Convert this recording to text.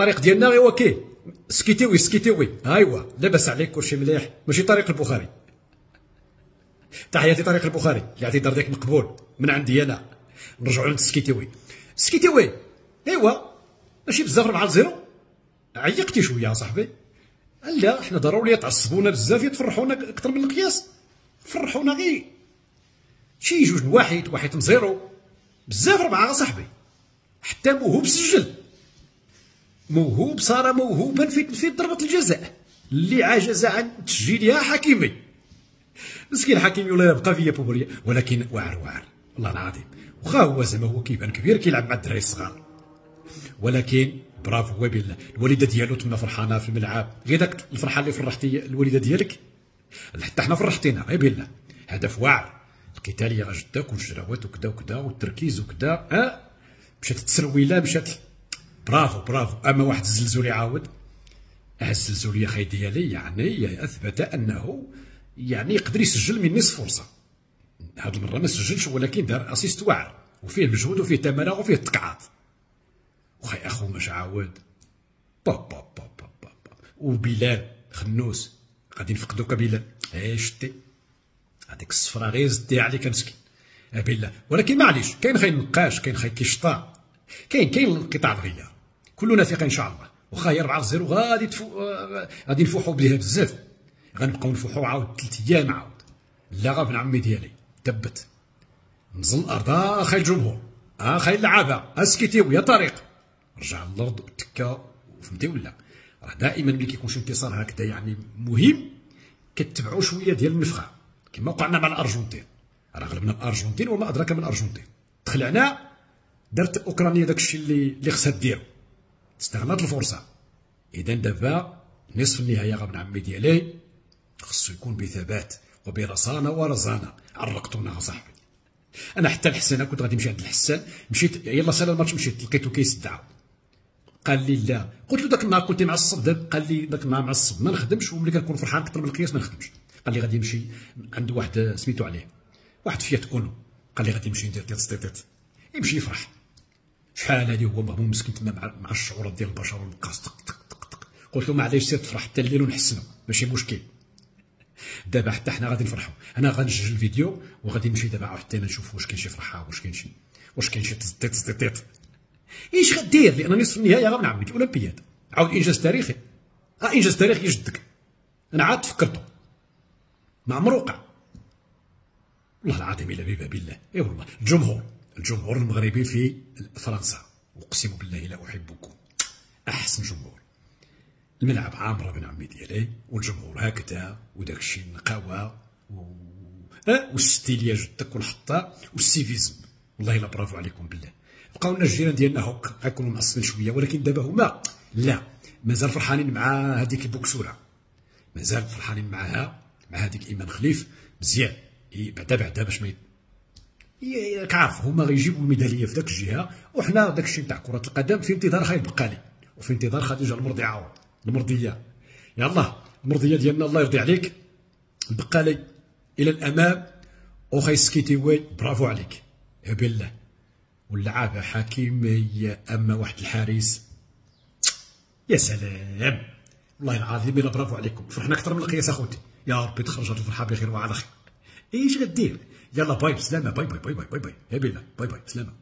الطريق ديالنا هو كاين سكيتيوي سكيتيوي ايوا لاباس عليك كلشي مليح ماشي طريق البخاري. تحياتي طريق البخاري اللي عطي دار ديك مقبول من عندي انا. نرجعوا عند سكيتيوي. سكيتيوي ايوا ماشي بزاف 4-0 عيقتي شويه صاحبي. لا حنا ضروري تعصبونا بزاف يتفرحونا اكثر من القياس. فرحونا غير شي 2-1 1-0 بزاف 4 صاحبي. حتى موهوب سجل، موهوب صار موهوبا في ضربة الجزاء اللي عجز عن تسجيلها حكيمي. مسكين حكيمي ولا يبقى فيا بوبريا، ولكن واعر والله العظيم. واخا هو زعما هو كيبان كبير كيلعب مع الدراري الصغار، ولكن برافو بالله. الوالده ديالو تما فرحانه في الملعب، غير داك الفرحه اللي فرحتي الوالده ديالك حتى حنا فرحتينا غير بالله. هدف واعر، القتاليه راه جداك والجراوات وكذا وكذا والتركيز وكذا. مشات التسرويله مشات برافو. اما واحد الزلزولي عاود الزلزولي خاي ديالي يعني اثبت انه يعني يقدر يسجل من نصف فرصه. هاد المره ما سجلش ولكن دار اسيست واعر وفيه المجهود وفيه تمارين وفيه التقعات. وخاي اخو مش عاود وبلال خنوس غادي نفقدوك بلال. شتي هذيك الصفرة غير زديها عليك مسكين بالله. ولكن معليش كاين خاي النقاش، كاين خاي كيشطا، كاين القطاع الغيار. كلنا ثقه ان شاء الله. واخا هي 4-0 غادي نفوحوا بها بزاف، غنبقاو نفوحوا عاود 3 ايام عاود. لا غا ابن عمي ديالي تبت نزل الارض. خاي الجمهور خاي اللعابه سكيتيو يا طريق رجع الارض وتكا فهمتي ولا. راه دائما ملي كيكون شي انتصار هكذا يعني مهم كتبعوا شويه ديال النفخه كما وقعنا مع الارجنتين. راه غلبنا الارجنتين وما ادراك من الارجنتين. تخلعنا درت اوكرانيا داكشي اللي خصها ديرو، استغلت الفرصه. اذا دابا نصف النهايه غا ابن عمي ديالي خصو يكون بثبات وبرصانه ورزانه. عرقتونا صاحبي. انا حتى الحسن كنت غادي نمشي عند الحسان، مشيت يلا سالا الماتش مشيت لقيتو كيسد عاود. قال لي لا، قلت له داك النهار كنت معصب دابا. قال لي داك النهار معصب ما نخدمش، وملي كنكون فرحان اكثر من القياس ما نخدمش. قال لي غادي نمشي عند واحد سميتو عليه واحد فيات اونو، قال لي غادي نمشي ندير تيت يمشي يفرح. شحال هادي هو مهموم مسكين تما مع الشعورات ديال البشر والمقاس طق. قلت له معليش سير تفرح حتى الليل ونحسنوا ماشي مشكل. دابا حتى حنا غادي نفرحوا. انا غنسجل الفيديو وغادي نمشي دابا حتى نشوف واش كاين شي فرحه، واش كاين شي تزطيط. ايش غدير؟ لان نصف النهائي غا من عمي الاولمبياد عاود انجاز تاريخي. انجاز تاريخي جدك. انا عاد فكرته ما عمرو وقع والله العظيم الا بيبا بالله. اي والله الجمهور المغربي في فرنسا اقسم بالله لا احبكم. احسن جمهور. الملعب عامره بن عمي ديالي والجمهور هكذا وداك الشيء النقاوه والستيليه جدك والحطه والسيفيزم. والله الا برافو عليكم بالله. بقاو لنا الجيران ديالنا هوك غيكونوا معصبين شويه، ولكن دابا هما لا مازال فرحانين مع هذيك البوكسوره، مازال فرحانين معها مع هذيك ايمان خليف مزيان. بعدا باش ما راك عارف هما غيجيبوا الميداليه في ذاك الجهه، وحنا داك الشيء تاع كره القدم في انتظار خايب بقالي وفي انتظار خديجه المرضي عاود المرضيه. يلا المرضيه ديالنا الله يرضي عليك البقالي الى الامام. وخاي سكيتيوي برافو عليك يا بالله. واللعابه حكيمي اما واحد الحارس يا سلام والله العظيم الا برافو عليكم. فرحنا اكثر من القياس اخوتي. يا ربي تخرج هذه الفرحه بخير وعلى خير. ايش غدير؟ يلا باي بسلامه. باي يا بالله. باي سلامه.